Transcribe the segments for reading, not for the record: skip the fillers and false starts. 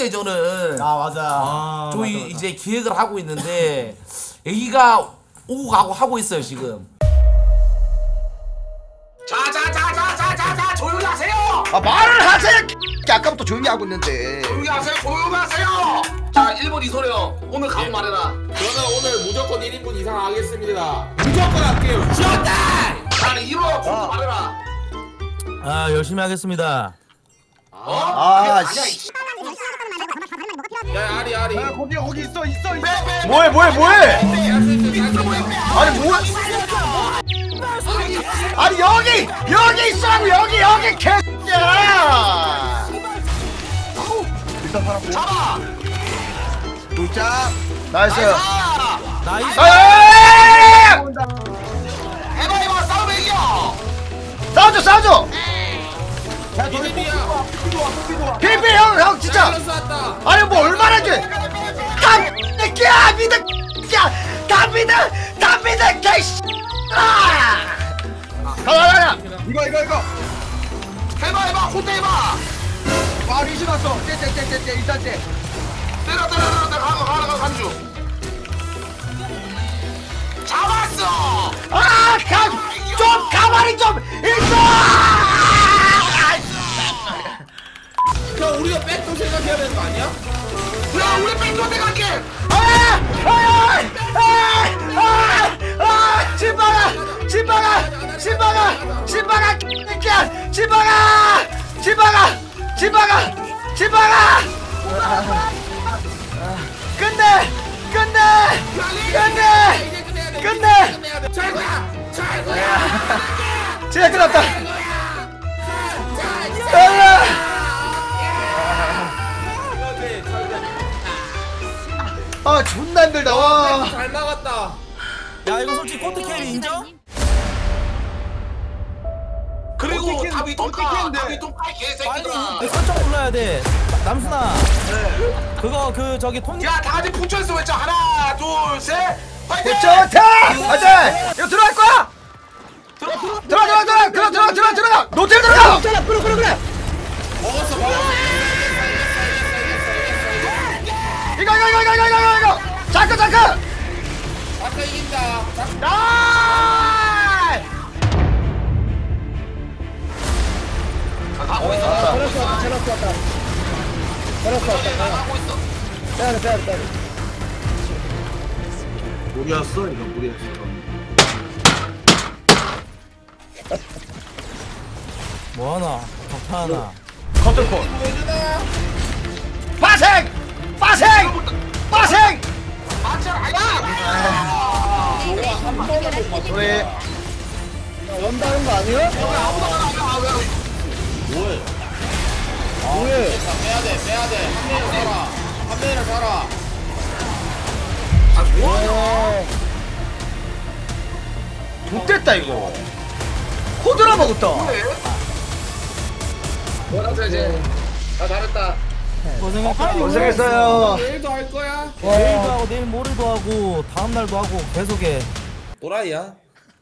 공대전을 맞아. 저희 이제 기획을 하고 있는데 여기가 오고 가고 하고 있어요 지금. 자자자자자자자 조용히 하세요. 말을 하세요. 아까부터 조용히 하고 있는데. 조용히 하세요. 조용히 하세요. 자 1번 이소령 오늘 각 말해라. 저는 오늘 무조건 1인분 이상 하겠습니다. 무조건 할게요. 지었다! 자 2번 각 말해라. 열심히 하겠습니다. 아니야. 야, 아리. 거기 있어. 뭐해? 아니 뭐야? 아니 여기 있으라고 여기 개새끼야. 일단 살았고. 잡아. 도착. 나이스. 나이스. 해봐 싸우면 이겨. 싸워줘. 이름이야. 필필 형 진짜. 왔다. 아니 뭐 얼마나 돼? 다 믿어. 개씨. 가자. 이거. 해봐 호대 해봐. 리시 났어. 일단 째. 때려 가라 간주. 잡았어. 좀 가만히 좀 있어. 형, 우리가 백도 생각해야 되는 거 아니야? 야 우리 뺑도 내갈게. 집어가. 끝내. 잘 가. 진짜 끝났다. 존나 힘들다. 와. 잘 막았다. 야 이거 솔직히 코트 캐리 인정? 그리고 답이 똥까 개새끼들아. 설정 눌러야 돼. 남순아. 그거 저기 통. 야 다들 붙여있어 외쳐. 하나 둘 셋 파이팅. 가자. 이거 들어갈 거야. 들어가. 노텔 들어가. 그래. 먹었어. 이거. 잠깐. 아까 이긴다. 나이. 가고 있어. 가고 있어. 무리였어. 뭐 하나? 격파 하나. 컨트롤. 빠생. 맞잖아. 우리 원다는 거 아니야? 뭐해? 빼야 돼. 한 명이나 살아. 못됐다 이거. 코드라 먹었다. 뭐라서 이제 다 잘했다. 고생했어요. 내일도 할 거야? 내일도 하고 내일 모레도 하고 다음 날도 하고 계속해. 또라이야.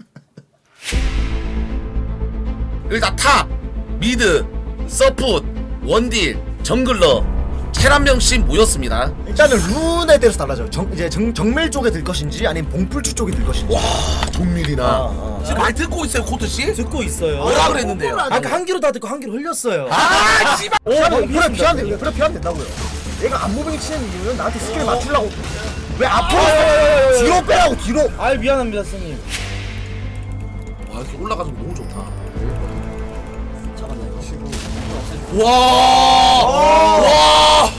일단 탑, 미드, 서폿, 원딜, 정글러 첼 한 명씩 모였습니다. 일단은 룬에 대해서 달라져요. 정밀 쪽에 들 것인지 아니면 봉풀주 쪽에 들 것인지. 와, 정밀이나. 지금 많이 듣고 있어요, 코트 씨? 듣고 있어요. 뭐라 그랬는데요? 아까 한 귀로 다 듣고 한 귀로 흘렸어요. 아, 씨발. 그래 피하면 된다고요. 얘가 안무빙 치는 이유는 나한테 스킬 맞추려고. 왜 앞으로 뒤로 빼라고 뒤로. 아 미안합니다 선생님. 와, 이렇게 올라가서 너무 좋다. 와!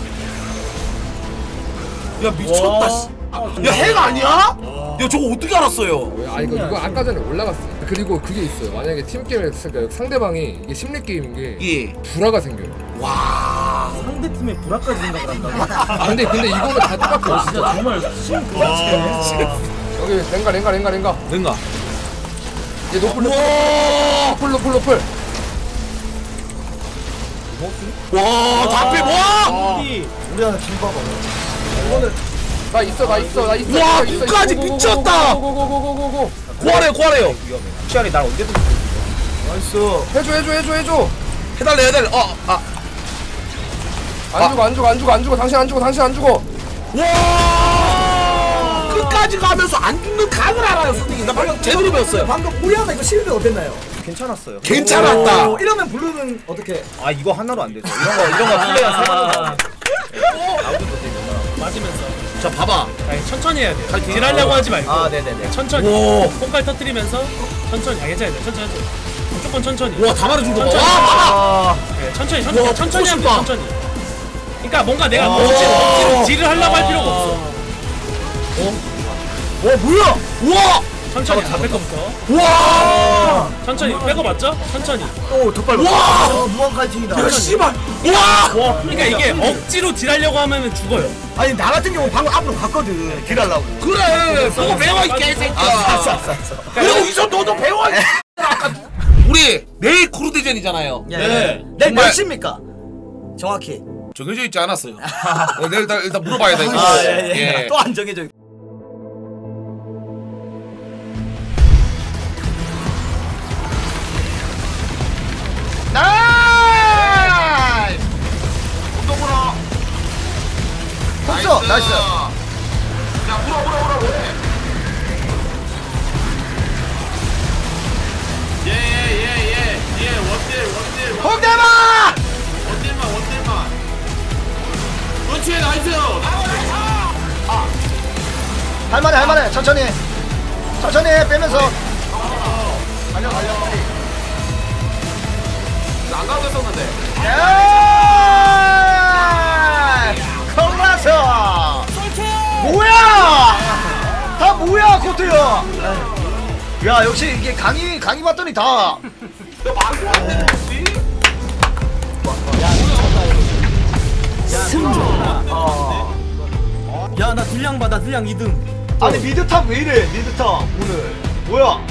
야, 미쳤다, 씨. 야, 핵 아니야? 야, 저거 어떻게 알았어요? 아니 이거 아까 전에 올라갔어. 그리고 그게 있어요. 만약에 팀 게임에서 상대방이 이게 심리 게임인 게 예. 불화가 생겨요. 와. 상대 팀에 불화까지 생각을 한다고. 아, 근데 이거는 다 똑같아. 진짜 정말 심각하네. 여기 랭가. 뭔가. 얘 노플. 와, 답해 뭐? 우리한테 김밥 먹어. 나 있어. 와, 끝까지 미쳤다. 고고고고고고고고고고. 구하래요. 시간이 날 언제든. 나이스. 해줘. 해달래. 안 죽어. 당신 안 죽어. 와 끝까지 가면서 안 죽는 각을 알아요 선생님. 나 방금 제대로 배웠어요. 방금 우리하나 이거 실드 어땠나요? 괜찮았어요. 괜찮았다. 이러면 블루는 어떻게? 아 이거 하나로 안 되죠. 이런 거 플레이 한 3번 맞으면서. 자 봐봐. 아니, 천천히 해야 돼. 딜하려고 하지 말고. 아 네네네. 천천히. 오. 콩깔 터뜨리면서 천천히. 괜찮아요. 천천히. 무조건 천천히. 와 다 말해준 거 봐. 천천히. 와 네, 천천히. 와, 천천히 하면 돼. 멋있다. 천천히. 그러니까 뭔가 내가 와. 억지로 딜을 하려고 할 필요가 없어. 와 뭐야? 우와 천천히. 앞에 거부터. 와 천천히. 빼고 맞죠? 천천히. 오더 빨리. 와 무한 카이팅이다. 야 씨발 와 그러니까 이게 억지로 딜하려고 하면은 죽어요. 아니 나 같은 경우 방금 앞으로 갔거든. 딜하려고. 그래 그거 배워 이 개새끼야. 그리고 이선 너도 배워. 우리 내일 크루 대전이잖아요. 네. 내일 몇 정말- 시입니까? 정확히. 정해져 있지 않았어요. 내일 일단 물어봐야 돼. 이거. 예. 또 안 정해져. 나이스! 운동으로. 폭소 나이스. 야 물어. 예, 원딜. 홍대마! 원딜만. 그렇지, 나이스. 할만해 천천히 해 빼면서. 안 가도 됐었는데. 콜라서 뭐야 다 뭐야 코트야. 야 역시 이게 강의 봤더니 다 야 나 딜량 봐. 나 딜량 2등. 아니 미드탑 왜 이래 미드탑 오늘 뭐야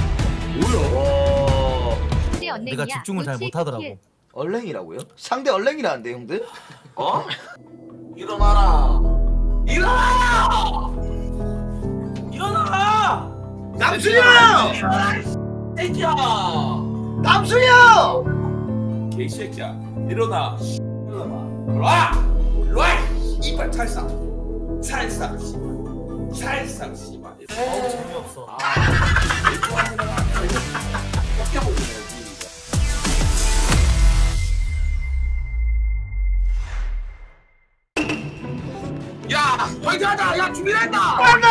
내가 집중을 잘 못하더라고. 얼랭이라고요? 상대 얼랭이라는데 형들? 어? 일어나라. 남순이 형! 새끼야. 남순이 형! 개새끼야. 일어나. 일어나. 일로와. 이빨 살상. 씨발. 재미없어. 야, 화이팅하자. 야, 준비된다.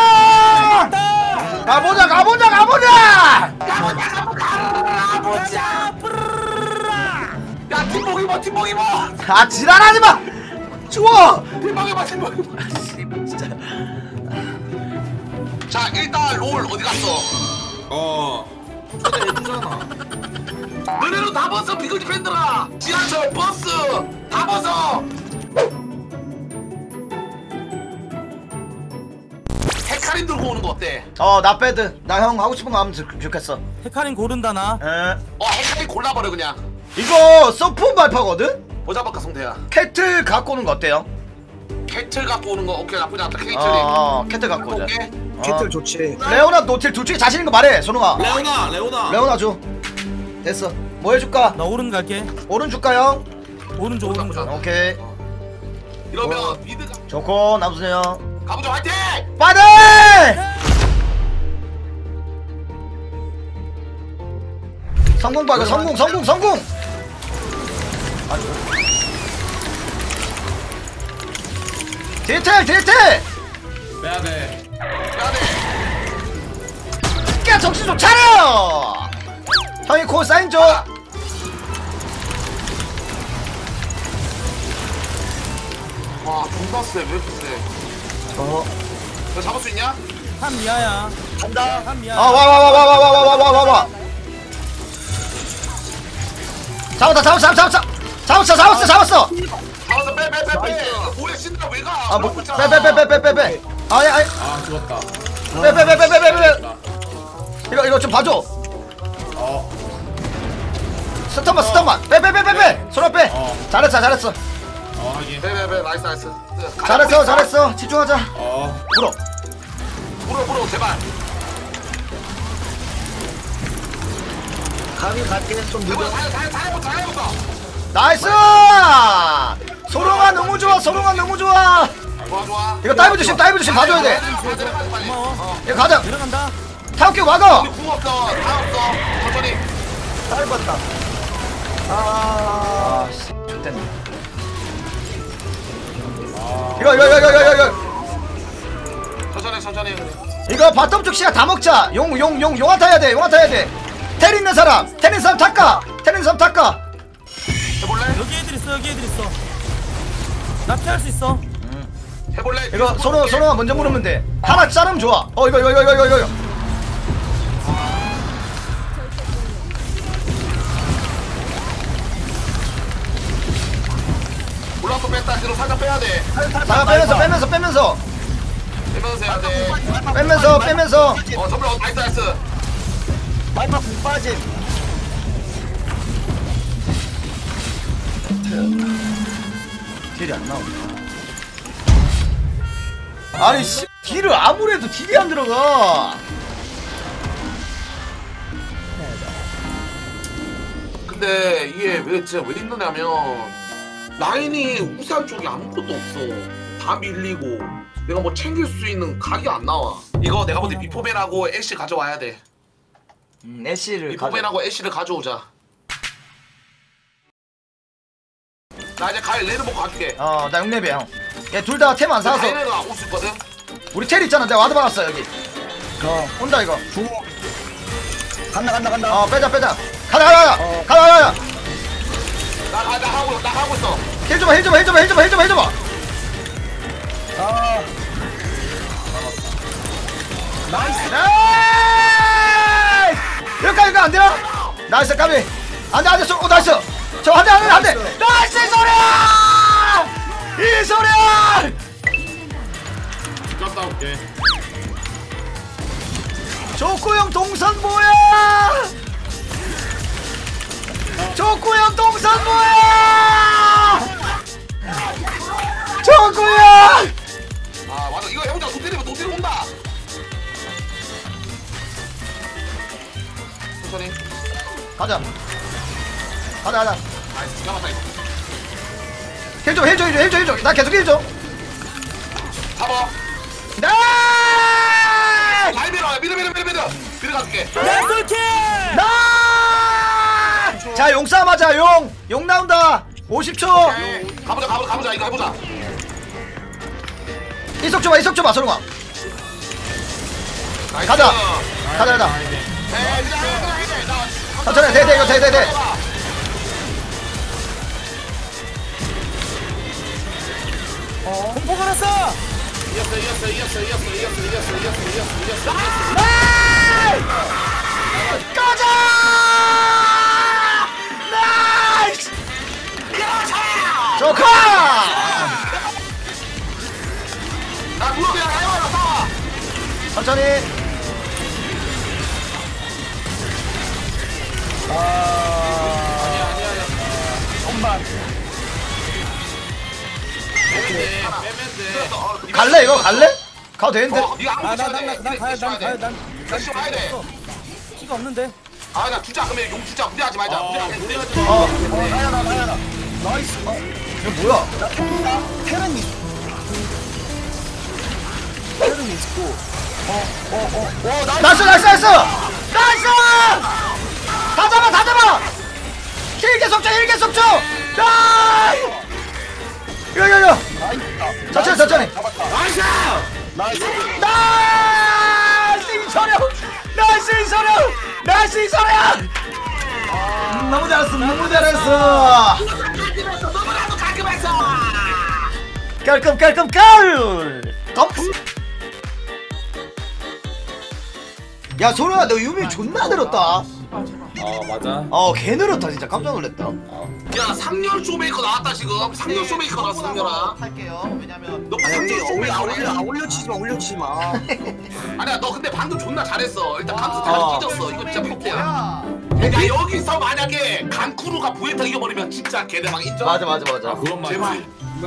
가보자! 야, 팀복 입어. 아 지랄하지마! 추워! 팀복 입어. 자, 일단 롤 어디 갔어? 너네도 다 벗어, 비글즈 팬들아. 지하철, 버스 다 벗어. 헤카림 들고 오는 거 어때? 나 빼드. 나 형 하고 싶은 거 하면 좋겠어. 헤카림 고른다 나. 헤카림 골라버려 그냥. 이거 서프 발파거든? 보자 바까 성태야. 캐틀 갖고 오는 거 어때요? 캐틀 갖고 오는 거 오케이 나쁘지 않다. 캐틀이. 캐틀 갖고 오자. 오케이. 캐틀 좋지. 레오나 노틸 둘 중에 자신 있는 거 말해, 선웅아. 레오나 줘. 됐어. 뭐 해줄까? 나 오른 갈게. 오른 줄까 형? 오른쪽. 오케이. 이러면 미드가 좋고 남순이 형. 가보자 화이팅! 빠데! 성공 봐, 이거 성공! 디테일! 빼야돼. 야, 정신 좀 차려! 형이 콜 사인 줘! 와 존나 세. 왜 이렇게 세? 너 잡을 수 있냐? 3 미야야. 간다. 3 미야. 와. 잡았어! 잡았어 빼. 뭐야 신나 왜 가? 빼. 아니. 아, 죽었다. 빼. 이거 좀 봐줘. 스톱만. 빼. 손을 빼. 잘했어. 하긴. 빼. 나이스. 잘했어. 집중하자. 물어 제발. 감이 갈게 좀 잘해보자. 나이스! 소롱아 너무 좋아. 소롱아 너무 좋아. 좋아. 이거 다이브 조심 봐줘야 돼. 고마워. 이거 가자. 내려간다. 타격기 막어. 우리 궁 없어. 다 없어. 천천히. 다이브 왔다. 아, 씨, 좋댔네. 이거. 천천히. 이거 바텀 쪽 시야 다 먹자. 용한타 해야 돼. 텔 있는 사람 탁가. 해볼래? 여기 애들 있어. 나 피할 수 있어. 해볼래? 이거 서로가 먼저 물으면 돼. 하나 자르면 좋아. 이거. 올라서 뺐다. 뒤로 살짝 빼야 돼. 자, 빼면서. 빼면서 해야 돼. 빼면서. 전부 나이스. 마지막 공 빠짐. 딜이 안 나오네. 아니 씨, 딜을 아무래도 딜이 안 들어가. 근데 이게 왜 있느냐면 라인이 우산 쪽에 아무것도 없어. 다 밀리고 내가 뭐 챙길 수 있는 각이 안 나와. 이거 내가 볼 때 미포벤하고 애쉬 가져와야 돼. 애쉬를 미포벤하고 애쉬를 가져오자. 나 이제 레드 먹고 갈게. 나 6렙이야 형. 얘 둘 다 템 안 사서. 가이레가 올 수 있거든. 우리 텔 있잖아. 내가 와드 박았어 여기. 온다 이거. 간다. 빼자. 가자. 나 하고 있어. 힐 줘봐. 나이스. 여기까지 안 되나? 나이스 까비. 안돼. 나이스. 저 한 대. 나이스 이 소리야. 갔다 올게. 조코 형 동선 뭐야? 조코 형. 아 맞아. 이거 해보자. 노태리 온다. 천천히. 가자. 나이스. 잡았다 이거. 힐 줘. 나 계속 힐 줘. 잡아. 나이스. 잘 밀어. 밀어 가줄게. 나이스. 자, 용 싸움하자. 용 나온다. 50초. 가보자. 이거 해보자. 이속 줘봐. 서롱아. 나이스. 가자. 천천히. 돼. 공포 걸었어. 이겼어. 가자. 나이스. 조카. 나 물어 그냥 해봐라. 싸워. 천천히. 갈래? 가도 되는데. 네가 아무것도 쳐야 돼. 난 가야 난 다시 가야 돼. 피가 없는데. 나 주자. 그러면 용 주자. 무리하지 말자. 무리하지 나이스. 이거 뭐야? 테란이 있고. 나이스. 다 잡아. 힐계 속죠. 나이스. 이거. 천천히. 나이스 이소룡. 너무 잘했어. 깔끔. 야 소룡아, 너 유미 존나 늘었다. 맞아. 개 늘었다. 진짜 깜짝 놀랐다. 야 상렬 쇼메이커 나왔다 지금. 상렬 쇼메이커 나왔어. 상렬아. 할게요. 왜냐면 너 상렬 쇼메이커. 올려치지 마. 아니야 너 근데 방금 존나 잘했어. 일단 감스 다 찢었어. 이거 진짜 팩트야. 야 여기서 만약에 강쿠루가 부에타 이겨버리면 진짜 개대박 인정. 맞아. 그건 맞지. 제발.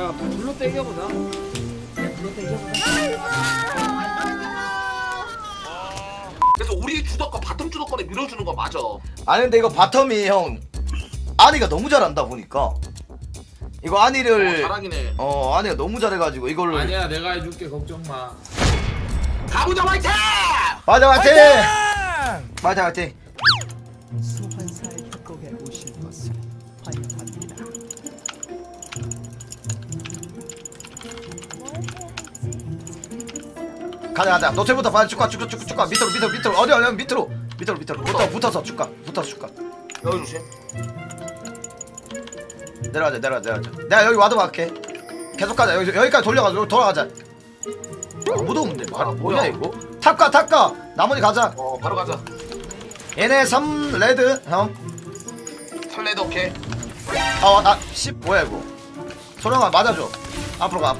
그래서 우리 주도권 바텀 주도권에 밀어주는 거 맞아. 아니 근데 이거 바텀이 형 아니가 너무 잘한다 보니까 이거 아니를 잘하긴 해. 아니가 너무 잘해가지고 이걸로. 아니야 내가 해줄게 걱정 마. 가보자 화이팅! 맞아 화이팅! 짱! 맞아 화이팅! 소환사의 협곡에 오신 것을 환영합니다. 가자 노틀부터 빨리 쭉가 밑으로 어디 밑으로 붙어서 쭉가 여기 조심. 내려가자 내가 여기 와도 갈게. 계속 가자 여기까지 돌아가자. 아무도 없는데 뭐야 이거? 탑가 나머지 가자. 바로 가자. 얘네 3 레드 형. 3레드 오케이. 나 10 뭐야 이거? 소령아 맞아줘. 앞으로 가.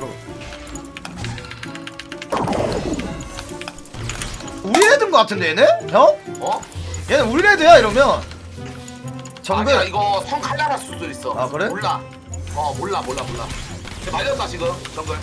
우리 레드인 거 같은데 얘네? 형? 얘네 우리 레드야 이러면. 정글. 아니야 이거 성 칼라라스 수도 있어. 아, 그래? 몰라. 몰라. 말렸다 지금 정글.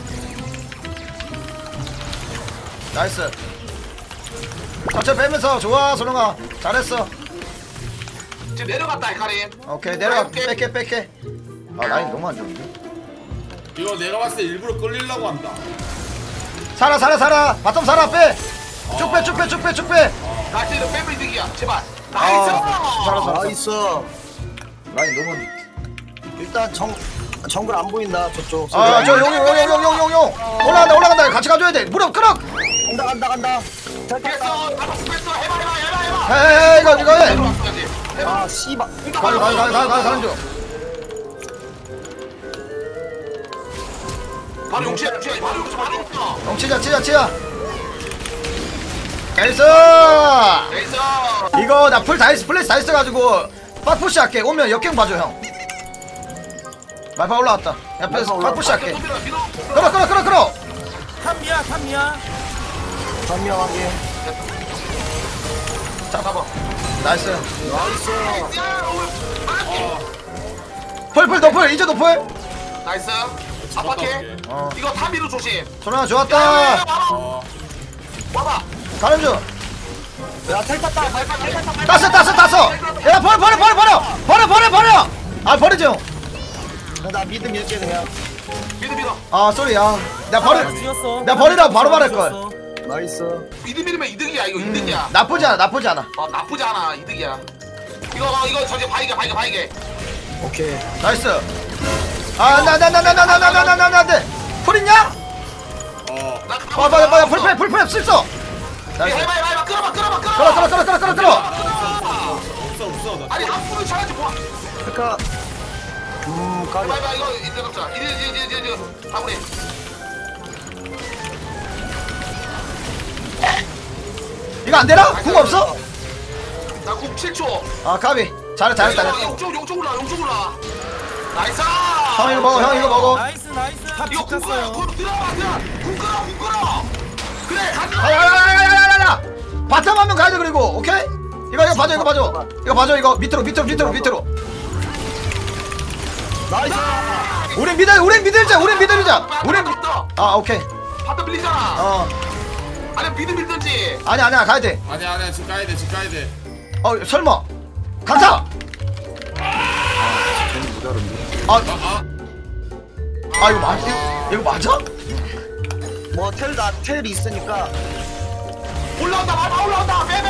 나이스. 천천히 빼면서 좋아 소령아 잘했어. 지금 내려갔다 헤카림. 오케이 내려가 뺄게. 라인 너무 안 좋은데. 이거 내가 봤을 때 일부러 끌리려고 한다. 살아 바텀 살아 빼. 쭉 빼. 나한테 이거 빼면 이득이야 제발. 나이스. 살아. 나이스. 라인 너무. 일단 정글 안 보인다 저쪽. 저 용 올라간다 같이 가줘야 돼. 무릎 끌어. 간다. 됐어. 해봐. 헤 이거 해. 아 씨발. 가는 중. 바로 용치야. 치자. 나이스. 나이스. 이거 나 풀 다이스 플레이스 다 있어가지고 빡푸시 할게. 오면 역행 봐줘 형. 말파 올라왔다. 옆에서 빡푸시 할게. 끌어. 탐미야. 현명하게. 자 봐봐. 나이스. 풀 노플 이제 노플. 나이스. 압박해. 이거 타미로 조심. 소연아 좋았다. 와봐. 가는 중. 야텔 탔다. 땄어. 야 버려. 아 버리지 형. 나 미드 밀게 그냥. 미드. 아 쏘리 야. 내가 죽였어. 버리라고 바로 말할 걸. 나이스. 미드 밀면 이득이야. 이거 이득이야. 나쁘지 않아. 나쁘지 않아. 이득이야. 이거 저기 바이게. 오케이. 나이스. 나 풀 있냐? 맞아 풀 쓸어. 나이스. 해봐. 끌어봐. 끌어. 없어. 아니 앞으로 차야지 뭐. 그러니까 까비. 해봐 이거 이제 잡자. 이제 마무리. 이거 안 되나? 궁 없어? 나궁 7초. 아 까비. 잘했다. 용쪽 올라. 나이스. 형 이거 먹어. 나이스. 탑 이거 궁 찍혔어요. 들어가. 궁 끌어. 그래 가자. 야야야야야야야. 바텀 한명 가야 돼 그리고 오케이? 이거 봐줘. 이거 밑으로. 나이스. 우린 믿을자. 아 오케이. 바텀 밀리잖아. 아니 미드 밀든지. 아니야 가야 돼. 아니야 집 가야 돼. 설마 강타. 이거 맞아? 뭐 텔이 있으니까. 올라온다. 빼.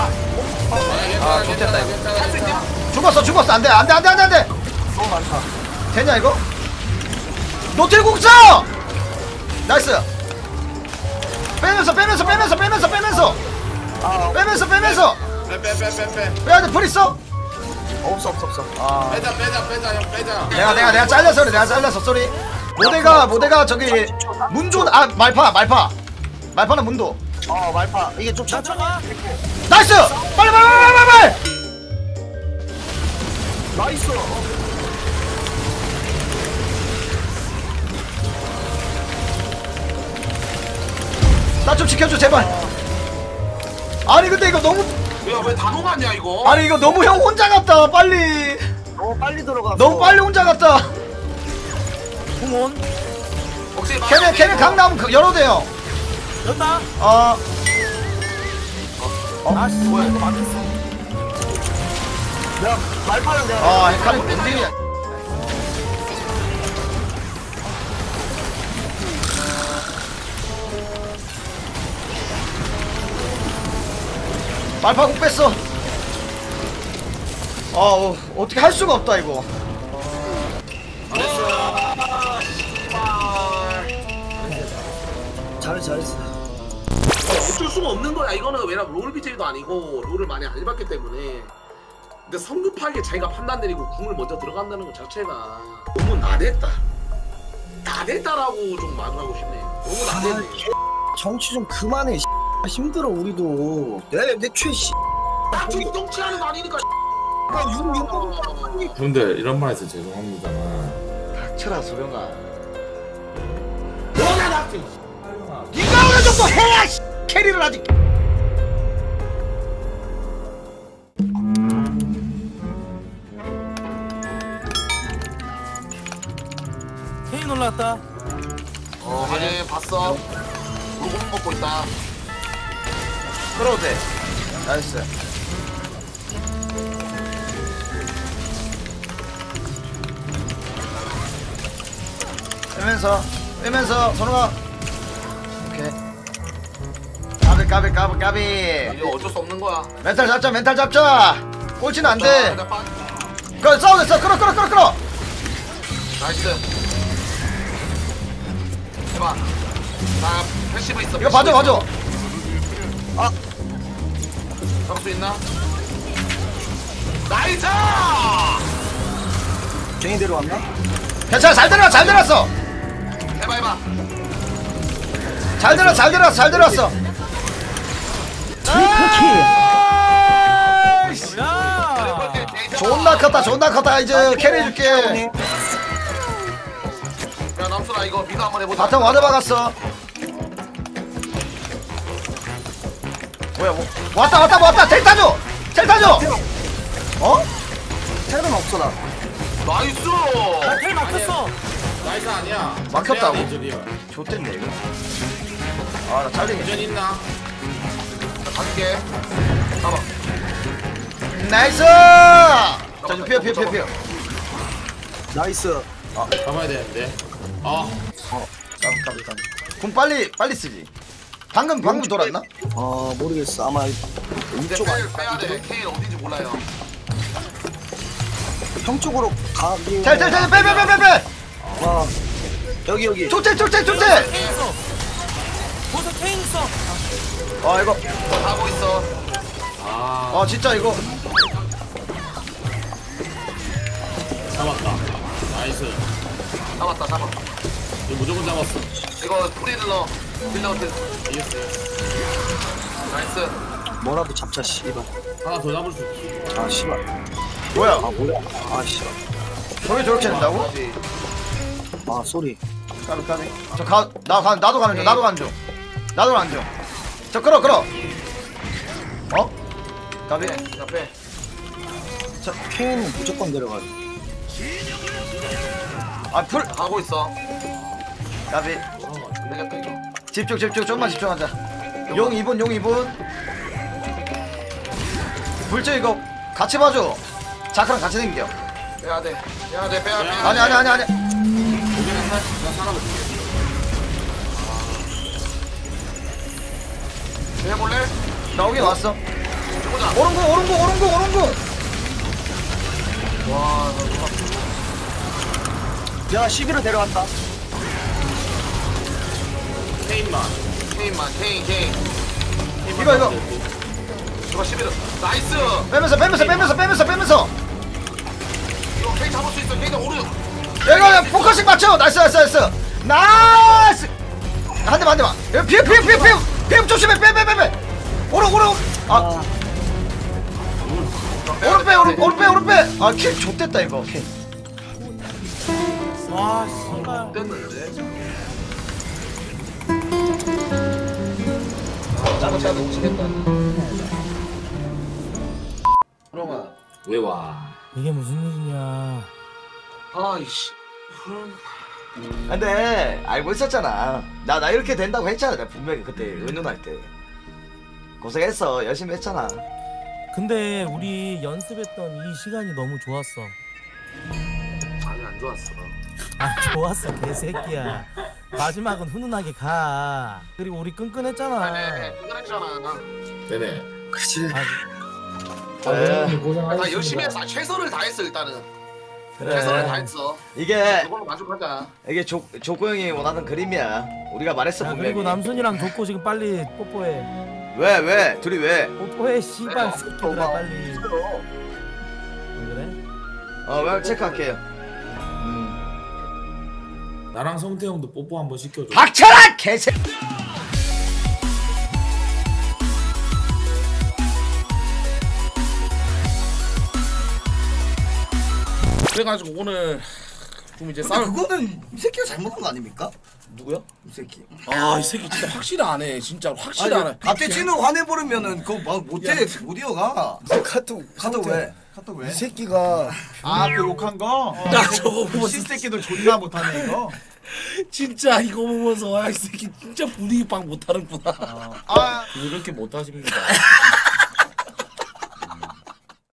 좋겠다, 이거. 할수 있냐? 죽었어. 안 돼. 너무 많다. 되냐 이거? 노틸 국자. 나이스. 빼면서. 아 빼. 빼야 돼. 풀 있어? 없어. 빼자. 내가 잘려서 그래. 쏘리. 모대가 저기 문도 말파는 문도. 말파 이게 좀 천천히. 나이스. 빨리. 나이스. 나 좀 지켜줘 제발. 아니 근데 이거 너무 왜 다 녹았냐 이거? 아니 이거 너무 형 혼자 갔다 빨리. 너무 빨리 들어가. 너무 빨리 혼자 갔다. 궁온. 혹시 걔네 강 나오면 열어도 돼요. 였다. 아씨 뭐야 이거 맞았어. 내가 말파는 내가. 헷갈림 웬일이야. 말파국 뺐어. 어떻게 할 수가 없다 이거. 잘했어. 어쩔 수가 없는 거야. 이거는 왜냐면 롤 BJ도 아니고 롤을 많이 안 해봤기 때문에. 근데 성급하게 자기가 판단 내리고 궁을 먼저 들어간다는 것 자체가 너무 나댔다. 나댔다라고 좀 말을 하고 싶네. 너무 나댔네. 정치 좀 그만해. 힘들어 우리도. 내 최. 나 저거 정치하는 거 아니니까. 형들 이런 말 해서 죄송합니다만 닥쳐라 소령아. 너나 닥쳐. 네가 어느 정도 해야 캐리를 하지. 케인 올라왔다. 확인 봤어. 물고기 먹고 있다. 끌어도 돼. 나이스. 빼면서 선우가. 오케이. 까비. 이거 어쩔 수 없는 거야. 멘탈 잡자. 꼴찌는 안 돼. 그래 싸우겠어. 끌어. 나이스. 해봐. 나 패시브 있어. 이거 봐줘. 잡을 수 있나? 나이스! 쟁이 데려왔나? 괜찮아. 잘 들어왔어. 해봐. 잘 들어왔어. 야! 존나 컸다. 이제 캐리해줄게. 야 남순아 이거 미드 한번 해보자. 바텀 와드 박았어. 뭐야 왔다. 텔 타줘. 어? 텔은 없어 나. 나이스! 텔 막혔어. 나이스 아니야. 막혔다고? 해야 돼, 좋댔네 이거. 나 잘리네. 전 있나? 자, 갈게. 봐봐. 나이스. 자, 피어. 나이스. 잡아야 되는데. 까비. 공 빨리 쓰지. 방금 돌았나? 모르겠어. 아마 근데 이쪽 빼야 돼. 케인 어딘지 몰라요. 형 쪽으로 가기. 텔. 빼. 여기. 좋대. 케인 있어. 보석 케인 있어. 이거. 하고 있어. 진짜 이거. 잡았다. 나이스. 잡았다. 이거 무조건 잡았어. 이거 프리들러. 딜러한테. 이겼어. 나이스. 뭐라도 잡자 씨발. 하나 더 잡을 수 있어. 씨발. 뭐야? 뭐야? 씨발. 저게 저렇게 된다고? 쏘리. 까비. 나도 가는 중. 저 끌어. 까비. 자 빼. 케인은 무조건 데려가. 풀. 가고 있어. 까비. 안 되겠다 이거. 집중. 좀만 집중하자. 용 2분. 불죠 이거. 같이 봐줘. 자크랑 같이 당겨. 빼야 돼. 아니. 나 살아볼게. 해볼래? 나 오긴 왔어. 해보자. 오른궁. 와, 야 11을 데려간다. 케인만. 케인. 이거. 이거 11은. 나이스. 빼면서. 이거 케인 잡을 수 있어. 케인 오른. 이거 포커싱 맞춰. 나이스. 나이스. 한 대만. 여기 피해 조심해. 빼. 오른. 오른 빼. 킬 좆됐다 이거. 와 씨발. 됐는데. 짜고 오시겠다. 그러면 왜 와? 이게 무슨 일이냐. 아이씨. 근데 알고 있었잖아. 나 이렇게 된다고 했잖아. 내가 분명히 그때 은연할 때. 고생했어. 열심히 했잖아. 근데 우리 연습했던 이 시간이 너무 좋았어. 아니 안 좋았어. 좋았어 개새끼야. 마지막은 훈훈하게 가. 그리고 우리 끈끈했잖아. 그랬잖아. 네네. 그치. 나 열심히 했어. 최선을 다했어 일단은. 최선을 다했어. 이게 그걸로 만족하자. 이게 조코 형이 원하는 그림이야. 우리가 말했어 야, 분명히. 그리고 남순이랑 줬고 지금 빨리 뽀뽀해. 왜 둘이 왜? 뽀뽀해 씨발 새끼들아 빨리. 왜 그래? 왜 체크할게요. 나랑 성태형도 뽀뽀 한번 시켜줘. 박철아 개새. 그래가지고 오늘 좀 이제 근데 싸울. 그거는 이 새끼가 잘못한 거 아닙니까? 누구야? 이 새끼. 이 새끼 진짜 확실히 안 해. 진짜 확실히 안 해. 갑자기 진우 화내버리면은 그거 막 못해 못 이어가. 카톡 왜? 카톡 왜? 이 새끼가 그 욕한 거? 나 저거 보면서 신새끼들 존나 못하네 이거. 진짜 이거 보면서 이 새끼 진짜 분위기 방 못하는구나. 왜 이렇게 못하십니까?